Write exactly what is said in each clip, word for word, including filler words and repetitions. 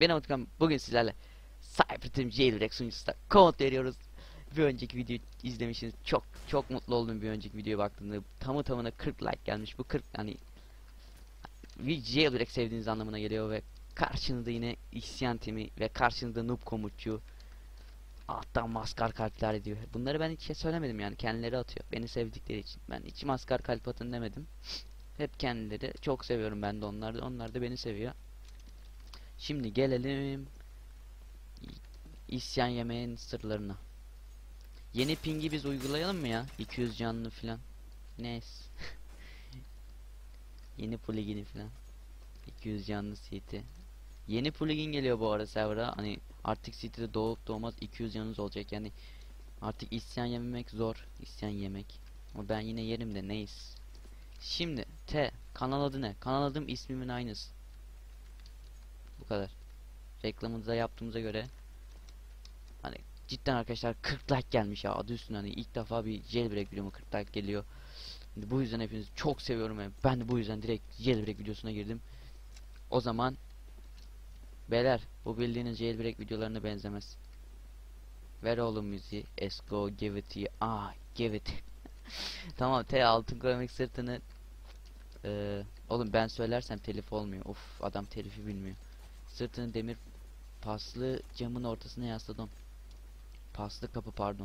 Ben Utkan, bugün sizlerle Cyberteam Jailbreak sunucusunda komut veriyoruz. Bir önceki videoyu izlemişsiniz. Çok çok mutlu oldum bir önceki videoya baktığımda. Tamı tamına kırk like gelmiş. Bu kırk hani bir Jailbreak sevdiğiniz anlamına geliyor ve karşınızda yine isyan timi ve karşınızda noob komutçu. Alttan maskar kalpler ediyor. Bunları ben hiç söylemedim, yani kendileri atıyor. Beni sevdikleri için. Ben hiç maskar kalp atın demedim. Hep kendileri. Çok seviyorum ben de onları. Onlar da beni seviyor. Şimdi gelelim İsyan yemeğin sırlarına. Yeni pingi biz uygulayalım mı ya? iki yüz canlı filan. Neyse. Yeni plugini filan. iki yüz canlı C T. Yeni plugin geliyor bu arada server'a. Hani artık C T'de doğup doğmaz iki yüz canınız olacak. Yani artık isyan yememek zor. İsyan yemek. Ama ben yine yerim de neyse. Şimdi T. Kanal adı ne? Kanal adım ismimin aynısı. Bu kadar. Reklamını da yaptığımıza göre hani cidden arkadaşlar kırk like gelmiş ya, adı üstüne. Hani ilk defa bir jailbreak videoma kırk like geliyor. Bu yüzden hepinizi çok seviyorum yani. Ben de bu yüzden direkt jailbreak videosuna girdim. O zaman beyler, bu bildiğiniz jailbreak videolarına benzemez. Ver oğlum müziği. Let's go, give it to you. Ah, give it. Tamam, T altın kronik sırtını ee, oğlum ben söylersem telif olmuyor. Of, adam telifi bilmiyor. Sırtını demir paslı camın ortasına yasladım. Paslı kapı, pardon.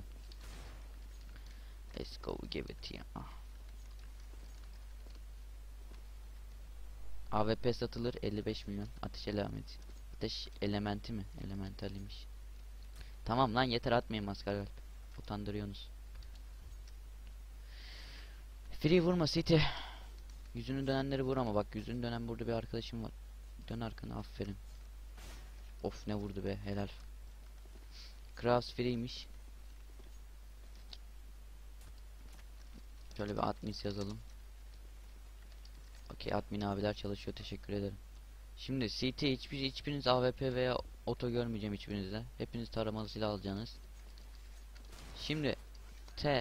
Let's go, give it ya. Ah. A W P satılır elli beş milyon. Ateş elementi. Ateş elementi mi? Elementaliymiş. Tamam lan, yeter, atmayın maskara. Utandırıyorsunuz. Free vurma City. Yüzünü dönenleri vur ama bak, yüzünü dönen burada bir arkadaşım var. Dön arkana, aferin. Of, ne vurdu be, helal. Kraus free'ymiş. Şöyle bir admin yazalım. Okey, admin abiler çalışıyor, teşekkür ederim. Şimdi C T hiçbir hiçbiriniz A W P veya oto görmeyeceğim hiçbirinizde. Hepiniz taramalı silah alacaksınız. Şimdi T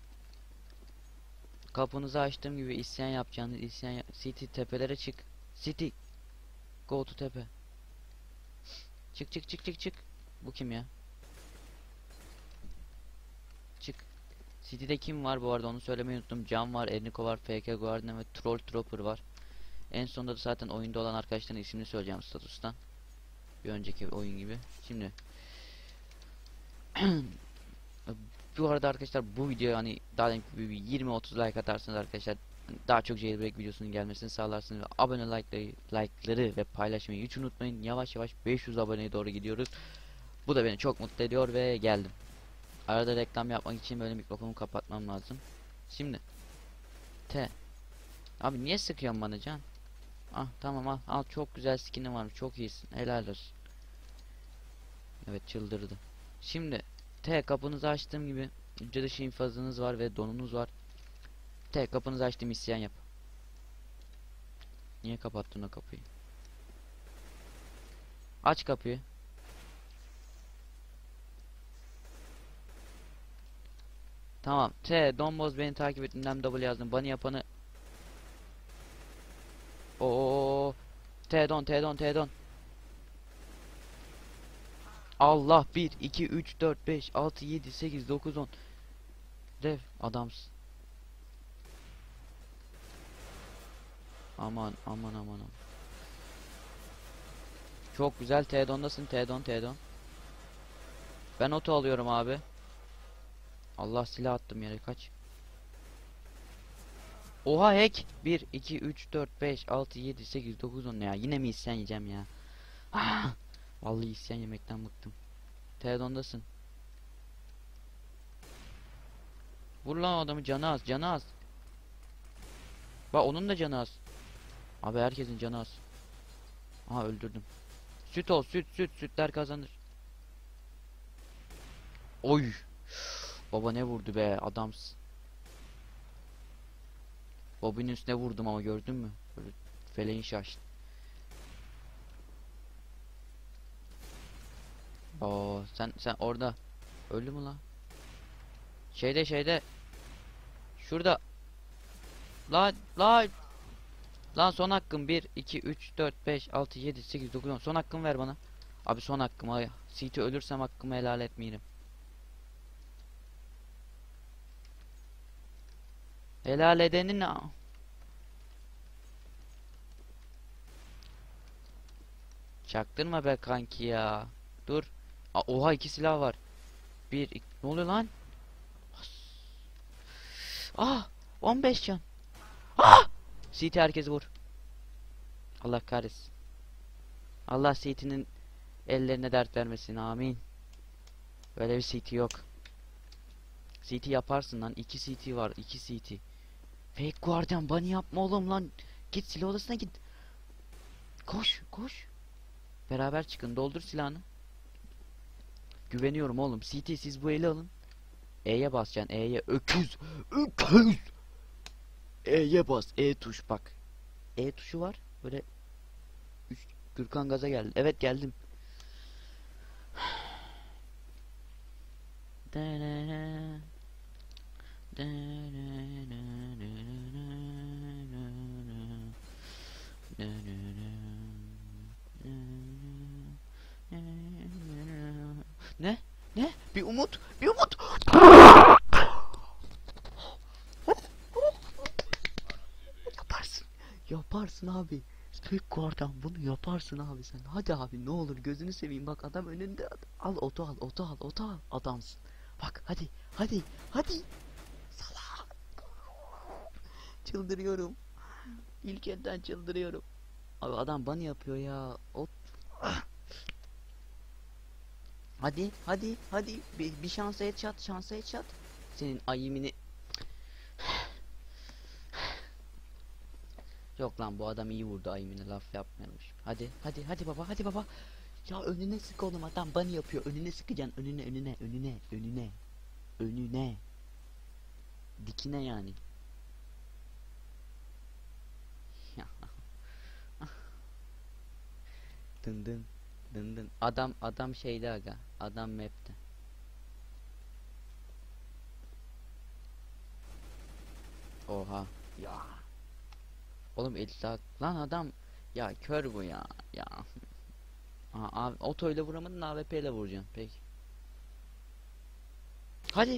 kapınızı açtığım gibi isyan yapacağınız isyan yap C T tepelere çık. C T go to tepe. Çık çık çık çık çık. Bu kim ya? Çık. City'de kim var bu arada, onu söylemeyi unuttum. Can var, Erniko var, F K Guardian ve Troll Trooper var. En sonunda da zaten oyunda olan arkadaşların ismini söyleyeceğim statustan. Bir önceki oyun gibi. Şimdi bu arada arkadaşlar, bu video hani daha yirmi otuz like atarsanız arkadaşlar daha çok jailbreak videosunun gelmesini sağlarsınız ve abone like'ları, like'ları ve paylaşmayı hiç unutmayın. Yavaş yavaş beş yüz aboneye doğru gidiyoruz. Bu da beni çok mutlu ediyor ve geldim. Arada reklam yapmak için böyle mikrofonu kapatmam lazım. Şimdi T. Abi niye sıkıyorsun bana can? Ah tamam, al al, çok güzel skin'in varmış, çok iyisin, helal olsun. Evet, çıldırdı. Şimdi T kapınızı açtığım gibi hücre dışı infazınız var ve donunuz var. T kapınızı açtım, isyan yap. Niye kapattın o kapıyı? Aç kapıyı. Tamam. T Domboz beni takip et. M W yazdım. Bana yapanı. Oo. T don T don T don. Allah, bir iki üç dört beş altı yedi sekiz dokuz on. Dev adamsın. Aman aman aman aman. Çok güzel, T don'dasın, T don T don. Ben oto alıyorum abi. Allah, silah attım yere, kaç. Oha, hack. bir iki üç dört beş altı yedi sekiz dokuz on ya. Yine mi isyan yiyeceğim ya? Ah! Vallahi isyan yemekten bıktım. T don'dasın. Vur lan adamı, canı az, canı az. Bak, onun da canı az. Abi herkesin canı az. Aha, öldürdüm. Süt ol, süt süt sütler kazanır. Oy. Baba ne vurdu be, adamsın. Bobby'nin üstüne vurdum ama gördün mü? Böyle feleğin şaştı. Oo, sen sen orada öldü mü lan? Şeyde şeyde şurada. La la lan, son hakkım bir iki üç dört beş altı yedi sekiz dokuz on. Son hakkımı ver bana. Abi son hakkım. Ay, C T ölürsem hakkımı helal etmeyelim. Helal edenin ne? Çaktırma be kanki ya. Dur. Aa, oha iki silah var. Bir, iki, ne oluyor lan? Ah, on beş can. Ah! C T herkes vur. Allah kahretsin. Allah C T'nin ellerine dert vermesin. Amin. Böyle bir C T yok. C T yaparsın lan. iki C T var. iki C T. Fake Guardian bunny yapma oğlum lan. Git silah odasına git. Koş koş. Beraber çıkın. Doldur silahını. Güveniyorum oğlum. C T siz bu eli alın. E'ye basacaksın. E'ye. Öküz. Öküz. E'ye bas. E tuş bak. E tuşu var. Böyle. Üç, Gürkan gaza geldi. Evet geldim. Ne? Ne? Bir umut. Bir umut. Yaparsın. Yaparsın abi. Tek Guardian bunu yaparsın abi sen. Hadi abi ne olur gözünü seveyim bak adam önünde. Al oto al oto al oto al adamsın. Bak hadi hadi hadi. Salak. Çıldırıyorum. İlk elden çıldırıyorum. Abi adam bana yapıyor ya. O... Hadi hadi hadi bir, bir şansa headshot şansa headshot. Senin ayimini. Yok lan bu adam iyi vurdu ayimini laf yapmayalım. Hadi hadi hadi baba hadi baba. Ya önüne sık oğlum adam bana yapıyor. Önüne sıkacaksın önüne önüne önüne önüne. Önüne. Dikine yani. Dın dın dın dın. Adam adam şeyde aga. Adam map'te. Oha. Ya. Oğlum elli lan adam. Ya kör bu ya. Ya. Aha, abi otoyla vuramadın A W P ile vuracaksın. Peki. Hadi.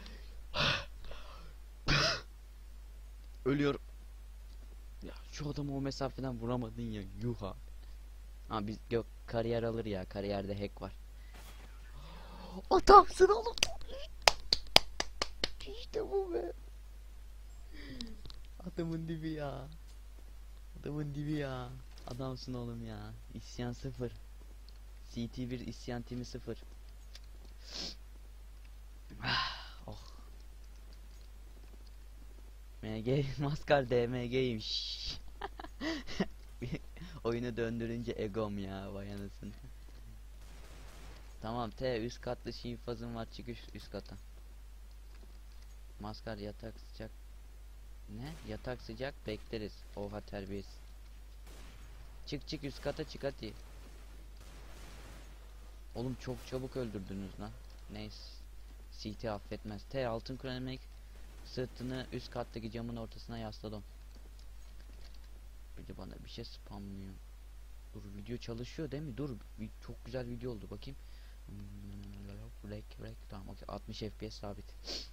Ölüyorum. Ya şu adamı o mesafeden vuramadın ya. Yuh abi. Ha biz yok kariyer alır ya. Kariyerde hack var. Adamsın oğlum. İşte bu be. Adamın dibi ya. Adamın dibi ya. Adamsın oğlum ya. İsyan sıfır. C T bir isyan timi sıfır. Oh. M G maskar D M G'ymiş. Oyunu döndürünce egom ya vay anasını. Tamam T üst katlı şifazım var çıkış üst kata. Maskar yatak sıcak. Ne? Yatak sıcak bekleriz. Oha terbiyesiz. Çık çık üst kata çık hadi. Oğlum çok çabuk öldürdünüz lan. Neyse. C T affetmez. T altın kronomik sırtını üst kattaki camın ortasına yasladım. Bir de bana bir şey spamlıyor. Dur video çalışıyor değil mi? Dur çok güzel video oldu bakayım. Rek rek tamam okey altmış F P S sabit.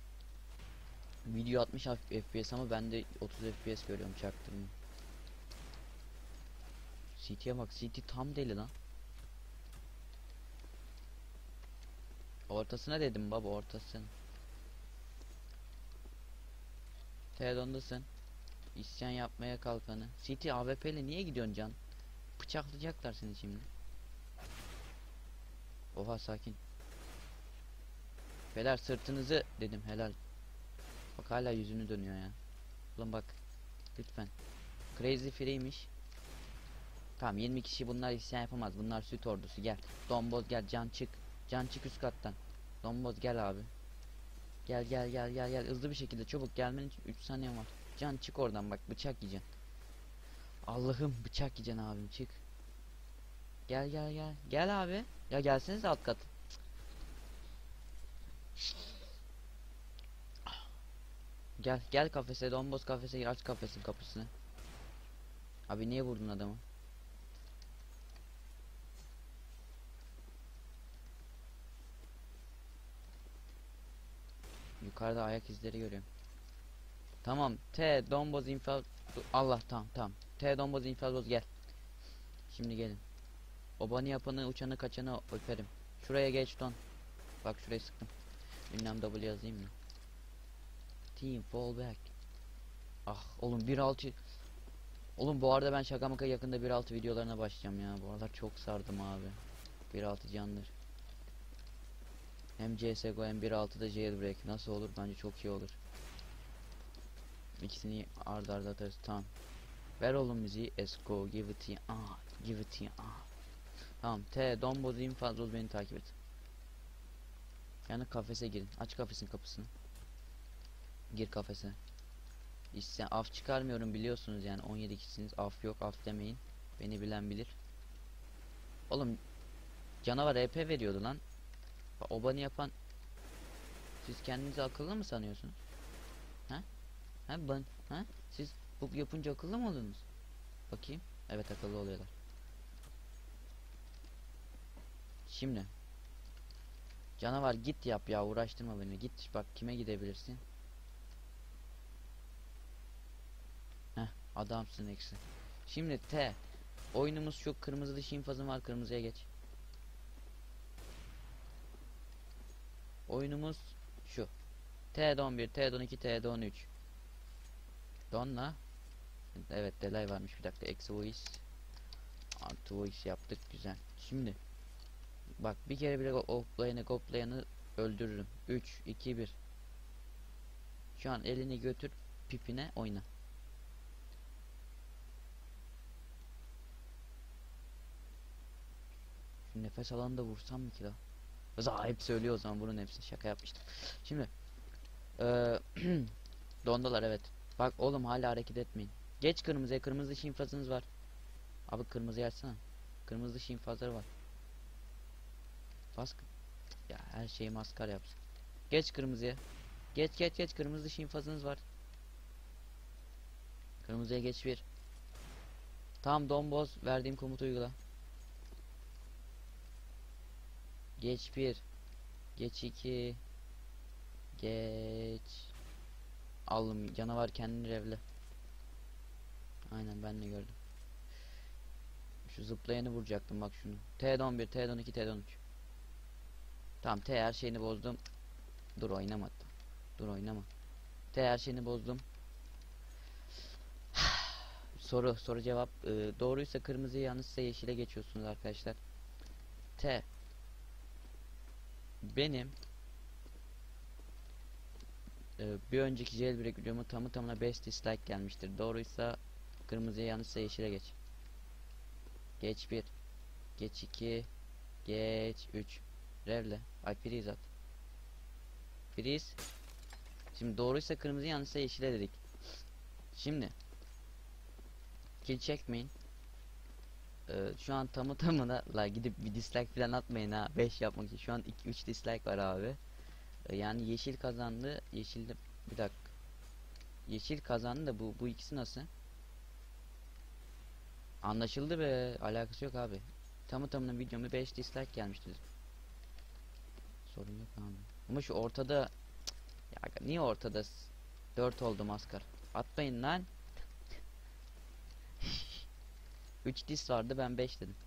Video altmış F P S ama ben de otuz F P S görüyorum çaktırma. C T'ye bak C T tam deli lan. Ortasına dedim baba ortasın. Teledondasın. İsyan yapmaya kalkanı. C T A W P ile niye gidiyorsun can? Bıçaklayacaklar seni şimdi. Oha sakin. Beyler sırtınızı dedim helal. Bak hala yüzünü dönüyor ya. Ulan bak. Lütfen. Crazy Free'miş. Tamam yirmi kişi bunlar isyan yapamaz. Bunlar süt ordusu gel. Domboz gel can çık. Can çık üst kattan. Domboz gel abi. Gel gel gel gel gel hızlı bir şekilde çabuk gelmen için üç saniye var. Can çık oradan bak bıçak yiyeceksin. Allah'ım bıçak yiyeceksin abim çık. Gel gel gel. Gel abi. Ya gelseniz alt kat. Gel gel kafese domboz kafese aç kafesin kapısını. Abi niye vurdun adamı? Yukarıda ayak izleri görüyorum. Tamam. T domboz infaz. Allah, tamam tamam. T domboz infaz gel. Şimdi gelin. Obani yapanı, uçanı, kaçanı öperim. Şuraya geç don. Bak şurayı sıktım. Ünlem W yazayım mı? Team fall back. Ah oğlum bir altı. Oğlum bu arada ben şaka maka yakında bir altı videolarına başlayacağım ya. Bu aralar çok sardım abi. bir altı candır. Hem C S G O hem bir altıda jailbreak. Nasıl olur? Bence çok iyi olur. İkisini arda arda atarız. Tamam. Ver oğlum müziği. Let's go. Give it here. Ah. Give it here. Ah. Tamam. T. Don bozayım fazla beni takip et. Yani kafese girin. Aç kafesin kapısını. Gir kafese. İşte af çıkarmıyorum biliyorsunuz yani on yedi kişisiniz. Af yok, af demeyin. Beni bilen bilir. Oğlum canavar E P veriyordu lan. Obani yapan. Siz kendinizi akıllı mı sanıyorsunuz? Ha? Ha ben ha? Siz bu yapınca akıllı mı oldunuz? Bakayım. Evet, akıllı oluyorlar. Şimdi canavar git yap ya, uğraştırma beni. Git bak kime gidebilirsin? Heh, adamsın eksi. Şimdi T. Oyunumuz şu, kırmızı dışı infazım var, kırmızıya geç. Oyunumuz şu. T'de on bir, T'de on iki, T'de on üç. Donla. Evet, delay varmış, bir dakika. Eksi voice artı voice yaptık, güzel. Şimdi bak bir kere bile hoplayanı hoplayanı öldürürüm. Üç iki bir. Şu an elini götür pipine oyna. Şu nefes alanı da vursam mı ki la? Zaten hep söylüyor o zaman, bunun hepsini şaka yapmıştım. Şimdi ee, dondalar, evet. Bak oğlum hala hareket etmeyin. Geç kırmızıya, kırmızı dışı infazınız var. Abi kırmızı açsana. Kırmızı dışı infazları var. Bas. Ya her şeyi maskar yapsın. Geç kırmızıya. Geç geç geç, kırmızı dışı infazınız var. Kırmızıya geç bir. Tamam domboz, verdiğim komutu uygula. Geç bir. Geç iki. Geç. Alım canavar kendini revle. Aynen, ben de gördüm. Şu zıplayanı vuracaktım bak şunu. T'de on bir, T'de on iki, T'de on üç. Tamam, T her şeyini bozdum. Dur oynama. Dur oynama. T her şeyini bozdum. Soru soru cevap ee, doğruysa kırmızıya, yanlışsa yeşile geçiyorsunuz arkadaşlar. T. Benim e, bir önceki jailbreak videomu tamı tamına beş dislike gelmiştir. Doğruysa kırmızıya, yanlışsa yeşile geç. Geç bir. Geç iki. Geç üç. Revle. Ay freeze at. Freeze. Şimdi doğruysa kırmızı, yanlışsa yeşile dedik. Şimdi kill çekmeyin. Ee, şu an tamı tamına la gidip bir dislike falan atmayın ha. beş yapmak için. Şu an iki üç dislike var abi. Ee, yani yeşil kazandı. Yeşilde bir dakika. Yeşil kazandı da bu bu ikisi nasıl? Anlaşıldı be. Alakası yok abi. Tamı tamına videomu beş dislike gelmişti. Sorun yok abi. Ama şu ortada ya niye ortada dört oldu maskar? Atmayın lan. üç dis vardı, ben beş dedim.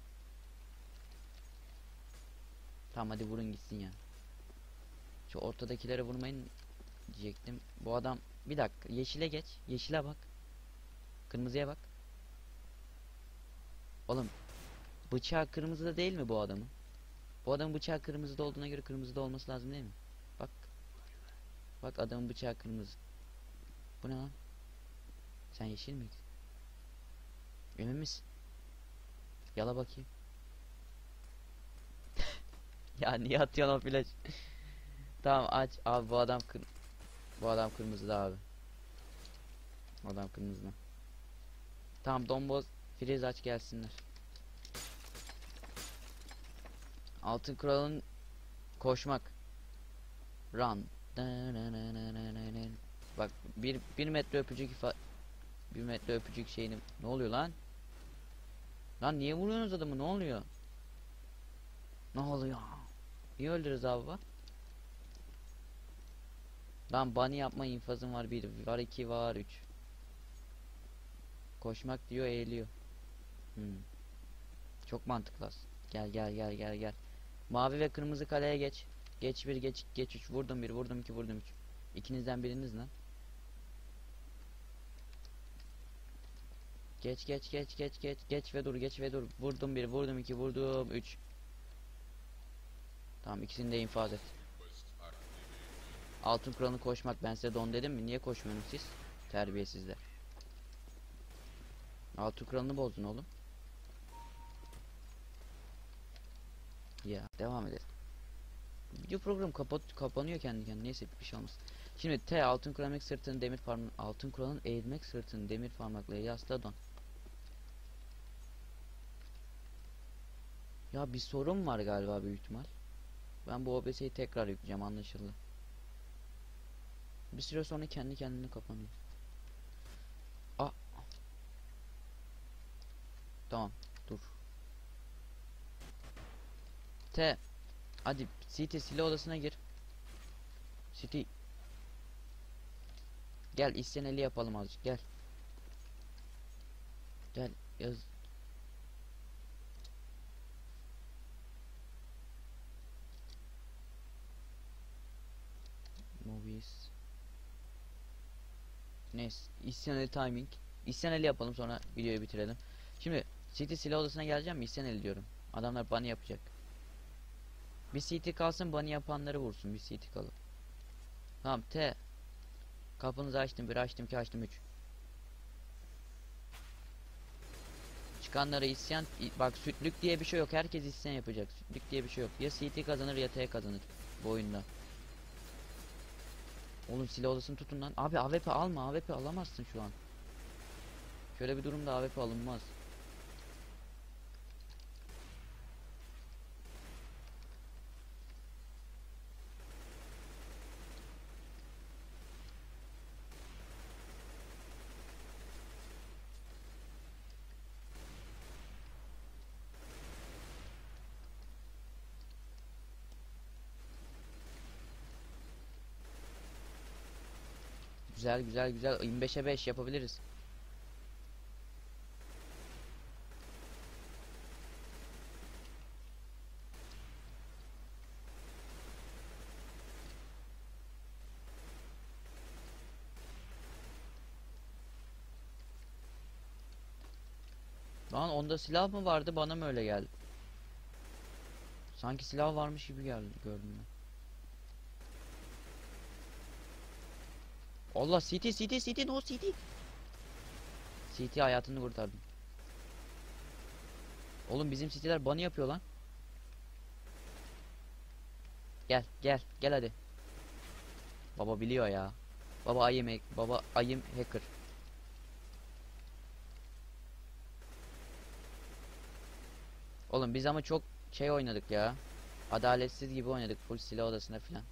Tamam hadi vurun gitsin ya. Şu ortadakilere vurmayın diyecektim. Bu adam bir dakika, yeşile geç. Yeşile bak. Kırmızıya bak. Oğlum bıçağı kırmızıda değil mi bu adamın? Bu adamın bıçağı kırmızıda olduğuna göre kırmızıda olması lazım değil mi? Bak. Bak adamın bıçağı kırmızı. Bu ne lan? Sen yeşil miydin? Emin misin? Yala bakayım. Ya niye atıyorsun o flash? Tamam aç abi, bu adam kır bu adam kırmızıda abi. Bu adam kırmızıda. Tamam domboz freeze aç gelsinler. Altın kuralın koşmak. Run. Bak bir bir metre öpücük ifa bir metre öpücük şeyini, ne oluyor lan? Lan niye vuruyorsunuz adamı, ne oluyor? Ne oluyor? Niye öldürürüz abi bak? Lan bunny yapma infazım var, bir var, iki var, üç. Koşmak diyor, eğiliyor. Hmm. Çok mantıklı aslında. Gel gel gel gel gel. Mavi ve kırmızı kaleye geç. Geç bir, geç geç üç, vurdum bir, vurdum iki, vurdum üç. İkinizden biriniz lan. Geç geç geç geç geç geç ve dur, geç ve dur. Vurdum bir, vurdum iki, vurdum üç. Tamam, ikisini de infaz et. Altın kuralı koşmak, ben size don dedim mi? Niye koşmuyorsunuz siz? Terbiyesizler. Altın kuralını bozdun oğlum. Ya devam edelim. Video program kapat kapanıyor kendi kendine. Neyse, bir şey olmaz. Şimdi T, altın kuramak sırtını demir parmak, altın kuralın eğilmek sırtını demir parmakla yasla don. Ya bir sorun var galiba, büyük ihtimal. Ben bu O B S'yi tekrar yükleyeceğim, anlaşıldı. Bir süre sonra kendi kendine kapanıyor. Aa. Tamam, dur. T, hadi City silah odasına gir. City. Gel, isyaneli yapalım azıcık, gel. Gel yaz. Movies. Neyse, isyaneli timing. İsyaneli yapalım, sonra videoyu bitirelim. Şimdi City silah odasına geleceğim mi? İsyaneli diyorum. Adamlar bunny yapacak. Bir C T kalsın, bunny yapanları vursun. Bir C T kalıp. Tamam, T. Kapınızı açtım, bir açtım, iki açtım, üç. Çıkanlara isyan, bak sütlük diye bir şey yok. Herkes isyan yapacak. Sütlük diye bir şey yok. Ya C T kazanır ya T kazanır bu oyunda. Oğlum silah odasını tutun lan. Abi A W P alma, A W P alamazsın şu an. Şöyle bir durumda A W P alınmaz. Güzel güzel güzel, yirmi beşe beş yapabiliriz. Lan onda silah mı vardı, bana mı öyle geldi? Sanki silah varmış gibi geldi, gördüm ben. Allah, C T C T C T, no C T. C T hayatını kurtardım. Oğlum bizim C T'ler bunny yapıyor lan. Gel gel gel hadi. Baba biliyor ya. Baba ayım baba ayım hacker. Oğlum biz ama çok şey oynadık ya. Adaletsiz gibi oynadık, full silah odasına filan.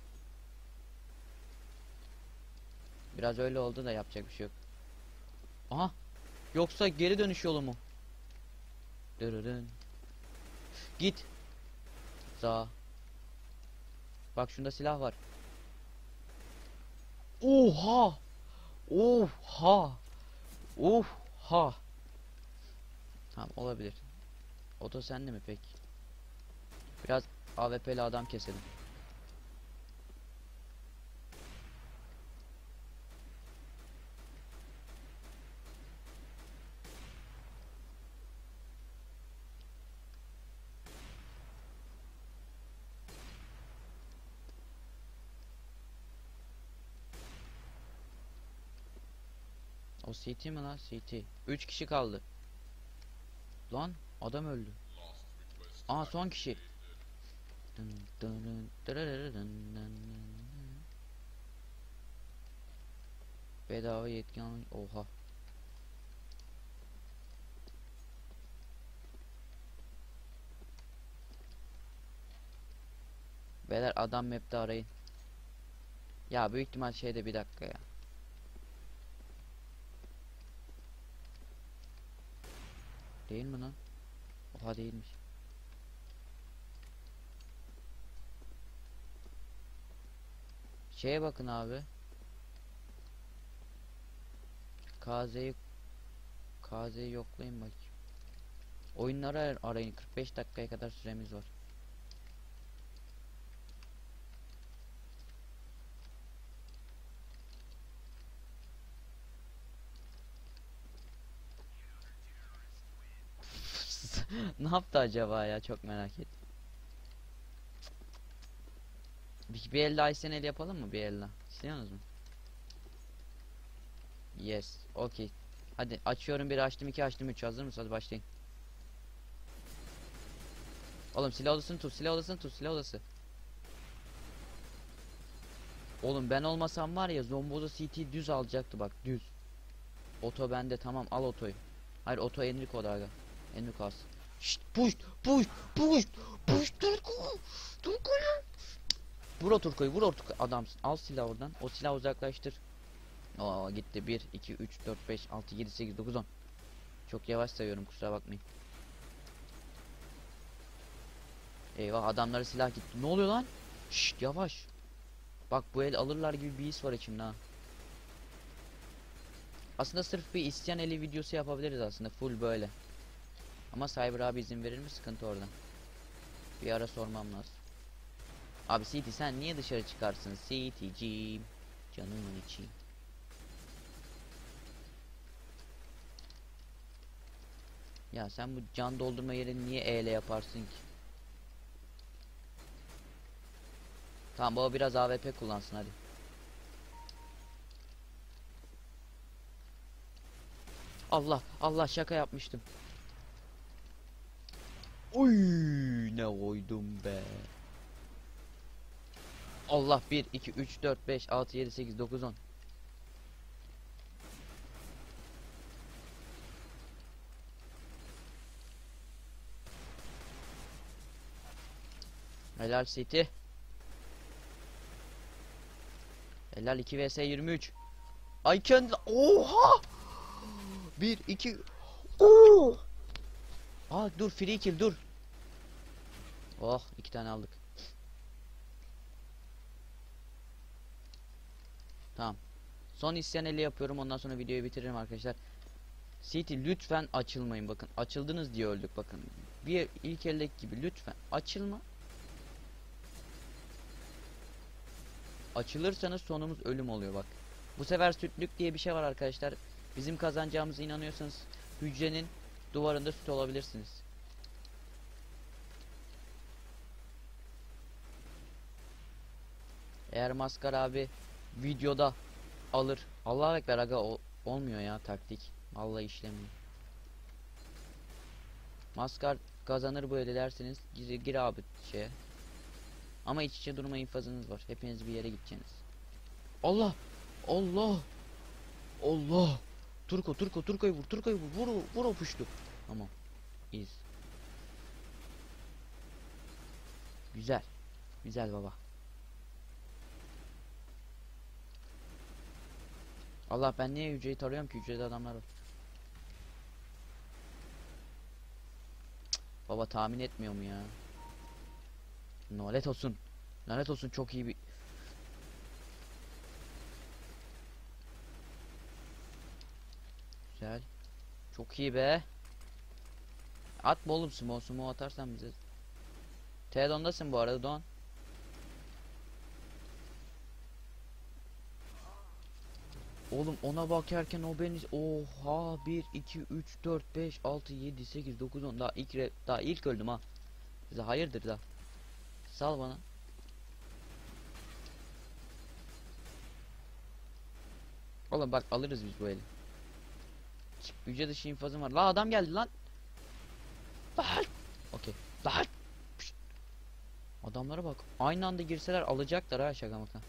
Biraz öyle oldu da yapacak bir şey yok. Aha. Yoksa geri dönüş yolu mu? Dırırın. Git. Za. Bak şunda silah var. Oha. Oha. Oha. Tamam, olabilir. Oto sende mi pek? Biraz A W P'li adam keselim. O C T mi lan? C T. üç kişi kaldı. Lan adam öldü. Aa, son kişi. Dın dın dın dırırırı dın dın dın. Bedava yetkin alın. Oha. Beyler, adam map'te arayın. Ya büyük ihtimal şeyde, bir dakika ya. Değil mi lan? Oha, değilmiş. Şeye bakın abi. K Z'yi K Z'yi yoklayın bakayım. Oyunları ar- arayın. kırk beş dakikaya kadar süremiz var. Ne yaptı acaba ya, çok merak ettim. Bir, bir el daha isten el yapalım mı, bir el daha? İstiyorsunuz mu? Yes. Okay. Hadi açıyorum, bir açtım, iki açtım, üç. Hazır mısın? Hadi başlayın. Oğlum silah odasını tut, silah odasını tut, silah odası. Oğlum ben olmasam var ya, Zombozo C T düz alacaktı, bak düz. Oto bende, tamam, al otoyu. Hayır, oto Enrico da aga. Enrico alsın. Şşt, push push push push Turko. Turko. Vur o Turko'yu, vur o Turko, adamsın. Al silah oradan, o silahı uzaklaştır. Oo gitti. Bir iki üç dört beş altı yedi sekiz dokuz on. Çok yavaş sayıyorum, kusura bakmayın. Eyvah, adamlara silah gitti. Ne oluyor lan? Şşt, yavaş. Bak bu el alırlar gibi bir his var içimde ha. Aslında sırf bir isyan eli videosu yapabiliriz aslında, full böyle. Ama Cyber abi izin verir mi, sıkıntı orada. Bir ara sormam lazım. Abi C T sen niye dışarı çıkarsın C T'ciğim? Canımın içi. Ya sen bu can doldurma yerini niye E ile yaparsın ki? Tamam, baba biraz A W P kullansın hadi. Allah Allah, şaka yapmıştım. Oy, ne koydum be. Allah, bir iki üç dört beş altı yedi sekiz dokuz on. Helal City. Helal, iki vs yirmi üç. I can. Oha! bir iki. Oo! Aa dur, free kill dur. Oh, iki tane aldık. Tamam. Son isyan eli yapıyorum, ondan sonra videoyu bitiririm arkadaşlar. City lütfen açılmayın, bakın. Açıldınız diye öldük, bakın. Bir ilk eldeki gibi lütfen açılma. Açılırsanız sonumuz ölüm oluyor bak. Bu sefer sütlük diye bir şey var arkadaşlar. Bizim kazanacağımıza inanıyorsanız hücrenin duvarında süt olabilirsiniz. Eğer Maskar abi videoda alır. Allahu ekber aga, o, olmuyor ya taktik. Vallahi işlemiyor. Maskar kazanır böyle derseniz gir, gir abi şeye. Ama iç içe durma infazınız var. Hepiniz bir yere gideceksiniz. Allah! Allah! Allah! Turko Turko Turko'yu vur, Turko'yu vur, vur o, vur o puştu. Tamam. İyiyiz. Güzel. Güzel baba. Allah, ben niye hücreyi tarıyorum ki, hücrede adamlar var. Cık, baba tahmin etmiyor mu ya? Lanet olsun. Lanet olsun, çok iyi bir. Güzel. Çok iyi be. Atma oğlum, sumo sumo atarsan bize. T-Don'dasın bu arada Don. Oğlum ona bakarken o beni, oha, bir iki üç dört beş altı yedi sekiz dokuz on, daha ilk re... daha ilk öldüm ha. Size hayırdır da. Sal bana. Oğlum bak, alırız biz bu eli. Çık, hücre dışı infazım var. La adam geldi lan. Lan. Okey. Lan. Pişt. Adamlara bak. Aynı anda girseler alacaklar ha, şaka maka.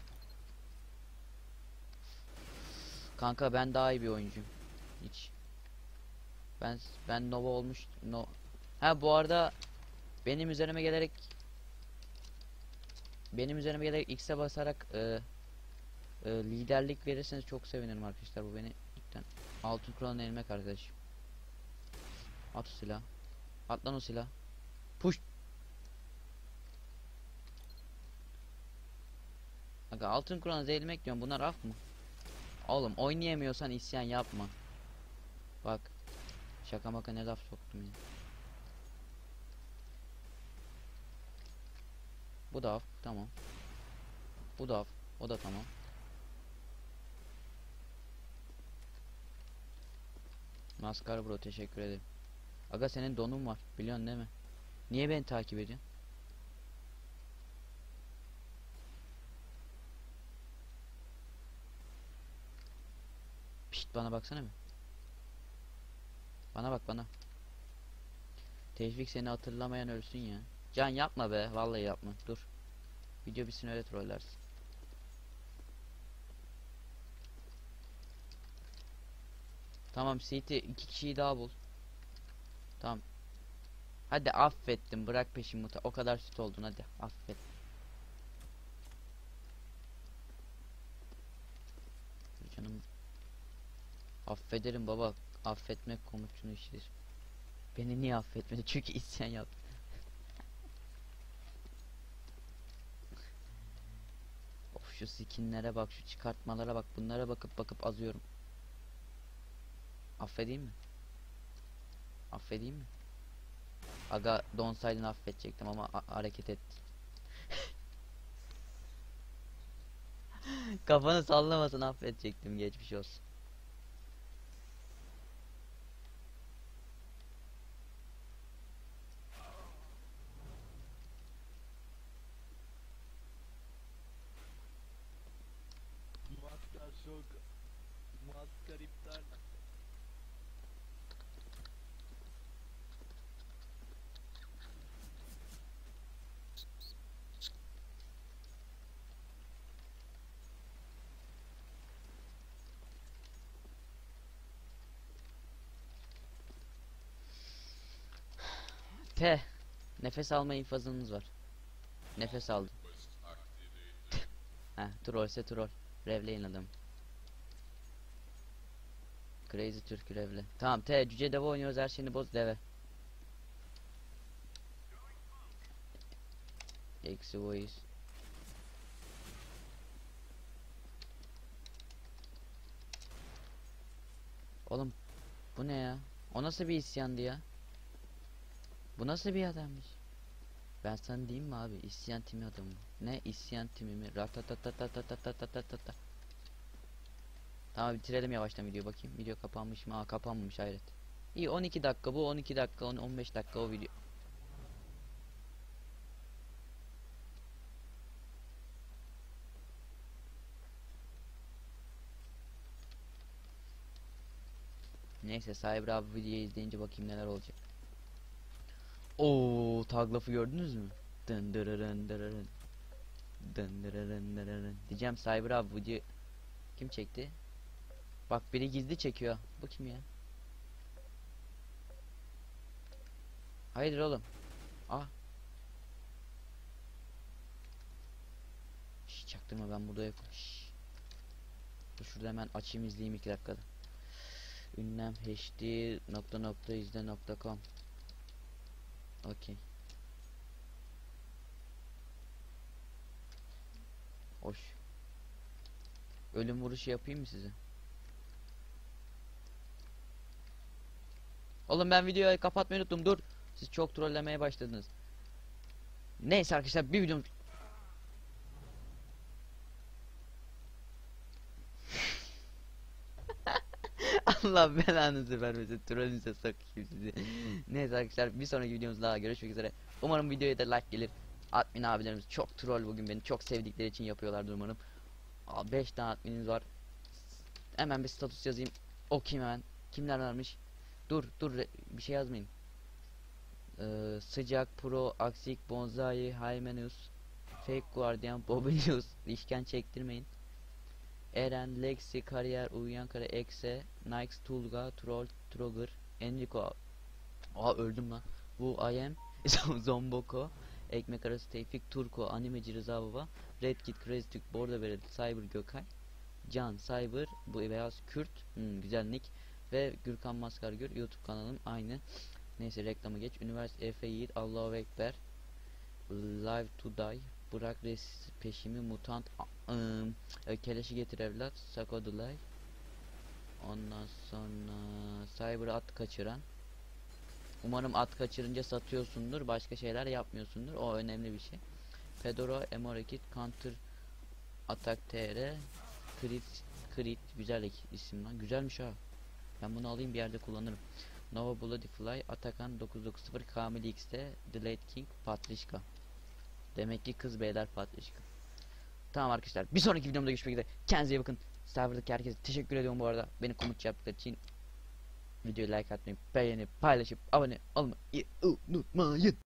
Kanka ben daha iyi bir oyuncuyum. Hiç. Ben ben Nova olmuş. No. Ha bu arada benim üzerime gelerek benim üzerime gelerek X'e basarak e, e, liderlik verirseniz çok sevinirim arkadaşlar. Bu beni ilkten altın kuralın elmek arkadaşım. At o silah. At lan o silah. Push. Aga altın kuralın elmek diyorum. Bunlar af mı? Oğlum oynayamıyorsan isyan yapma. Bak. Şaka maka ne laf soktum ya. Bu da af. Tamam. Bu da af. O da tamam. Maskar bro teşekkür ederim. Aga senin donun var. Biliyorsun değil mi? Niye beni takip ediyorsun? Pişt bana baksana bir. Bana bak bana. Tevfik seni hatırlamayan ölsün ya. Can yapma be. Vallahi yapma. Dur. Video bitsin öyle trollersin. Tamam City iki kişiyi daha bul. Tamam. Hadi affettim. Bırak peşimi. O kadar süt oldun hadi. Affet. Canım. Affederim baba. Affetmek komutçunun işidir. Beni niye affetmedi? Çünkü isyan yaptı. Of şu skinlere bak, şu çıkartmalara bak. Bunlara bakıp bakıp azıyorum. Affedeyim mi? Affedeyim mi? Aga donsaydın affedecektim ama hareket etti. Kafanı sallamasın affedecektim, geçmiş olsun. Maskar şok. Maskar iptal. T. Nefes alma infazınız var. Nefes aldım. Heh, trollse troll. Revleyin adamı. Crazy Türk revle. Tamam T, cüce deve oynuyoruz, her şeyini boz deve. Eksi voice. Oğlum bu ne ya? O nasıl bir isyandı ya? Bu nasıl bir adammış? Ben sana diyeyim mi abi? İsyan timi adamı. Ne isyan timi mi? Ratatatatatatatatata. Tamam bitirelim yavaştan video, bakayım. Video kapanmış mı? Aa kapanmamış, hayret. İyi on iki dakika bu, on iki dakika, on beş dakika o video. Neyse Cyber abi videoyu izleyince bakayım neler olacak. Oo tag lafı gördünüz mü? Dın dırırın dırırın. Dın dırırın dırırın. Diyeceğim Cyber abi video kim çekti? Bak biri gizli çekiyor. Bu kim ya? Hayırdır oğlum? Ah. Şş, çaktırma ben burada yokum. Şş. Dur şurada hemen açayım izleyeyim iki dakikada. Ünlem hd nokta nokta izle nokta com. Okey. Hoş. Ölüm vuruşu yapayım mı size? Oğlum ben videoyu kapatmayı unuttum, dur. Siz çok trollemeye başladınız. Neyse arkadaşlar bir videom. Allah belanızı vermesin, trollünüze sokayım sizi. Neyse arkadaşlar bir sonraki videomuzda daha görüşmek üzere. Umarım videoya da like gelir. Admin abilerimiz çok troll bugün, beni çok sevdikleri için yapıyorlardır umarım. beş tane adminimiz var. Hemen bir status yazayım. Okuyayım hemen. Kimler varmış? Dur dur bir şey yazmayın. Ee, sıcak Pro, Aksik, Bonzai, Hymenus, Fake Guardian, Bobinius, işken çektirmeyin. Eren, Lexi, Kariyer, Uyuyan Kara, Ekse, Nix, Tulga, Troll, Trogger, Enrico. Aa öldüm lan. Bu I am Zomboko, Ekmek Arası Tevfik, Turko, Animeci Rıza Baba, Red Kit, Crazy Türk, Borda Beret, Cyber Gökay, Can, Cyber, bu beyaz Kürt, hmm, güzel nick, ve Gürkan Maskar Gör, YouTube kanalım aynı. Neyse reklamı geç. Üniversite Efe Yiğit, Allahu Ekber, Live to Die, Bırak res peşimi, Mutant, ım, Keleşi Getir Evlat, Sako the Life, Ondan sonra Cyber at kaçıran. Umarım at kaçırınca satıyorsundur, başka şeyler yapmıyorsundur. O önemli bir şey. Fedora, Emorekit, Counter Attack T R, Crit, Crit güzel isim lan. Güzelmiş ha. Ben bunu alayım bir yerde kullanırım. Nova Bloodfly, Atakan dokuz dokuz sıfır, Kamil X'te, Delayed King, Patrişka. Demek ki kız beyler Patrişka. Tamam arkadaşlar. Bir sonraki videomda görüşmek üzere. Kendinize iyi bakın. Serverdaki herkese teşekkür ediyorum bu arada. Beni komut yaptıkları için. Videoyu like atmayı, beğenip, paylaşıp, abone olmayı unutmayın.